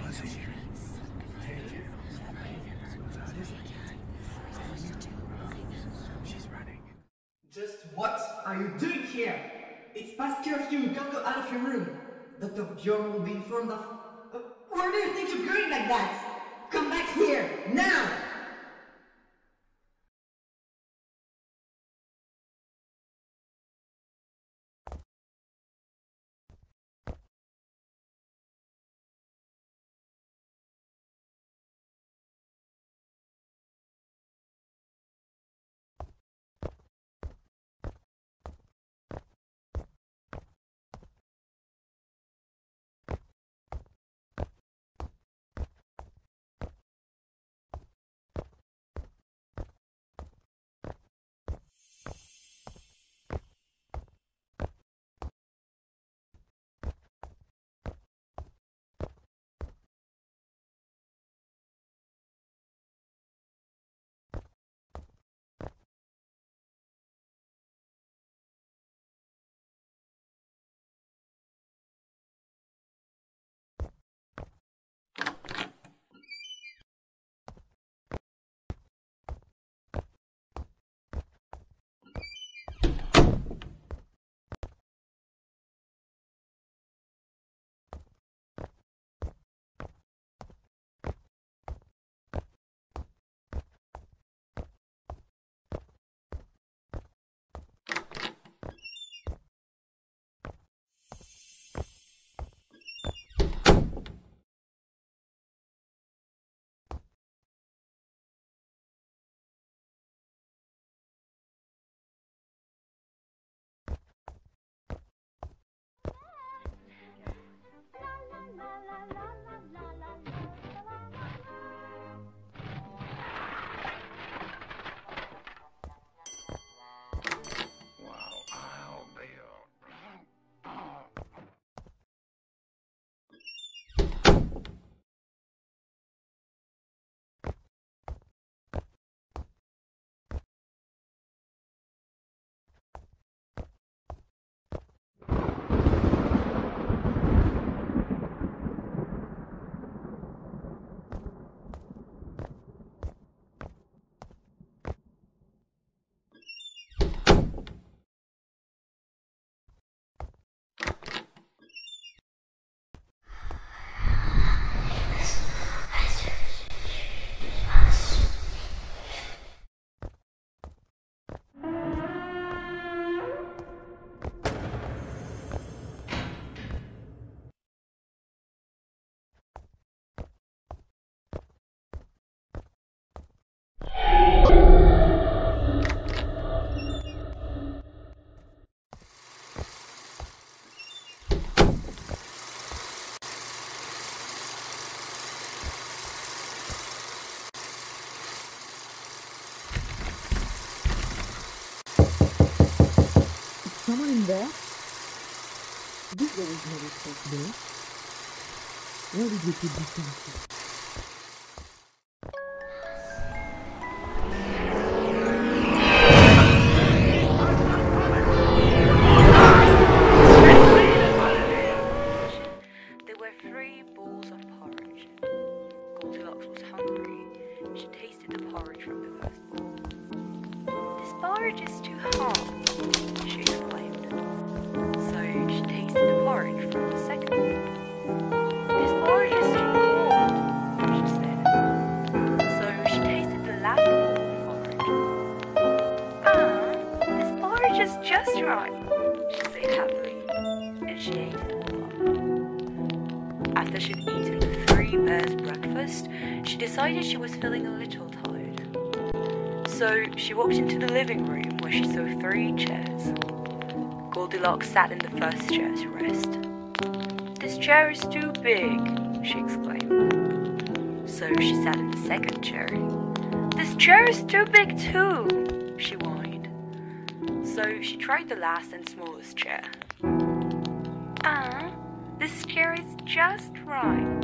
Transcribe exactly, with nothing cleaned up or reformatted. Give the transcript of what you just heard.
Just what are you doing here? It's past curfew, you can't go out of your room. Doctor Bjorn will be informed of... Uh, where do you think you're going like that? Come back here, now! Someone in there? This there is no respect there. Where did you put this thing? There were three bowls of porridge. Goldilocks was hungry. She tasted the porridge from the first bowl. This porridge is too hot, she exclaimed. So she tasted the porridge from the second bowl. This porridge is too cold, she said. So she tasted the last bowl of porridge. Ah, this porridge is just right, she said happily, and she ate it all up. After she'd eaten the three bears' breakfast, she decided she was feeling a little tired. So she walked into the living room where she saw three chairs. Goldilocks sat in the first chair to rest. "This chair is too big," she exclaimed. So she sat in the second chair. "This chair is too big too," she whined. So she tried the last and smallest chair. "Ah, this chair is just right,"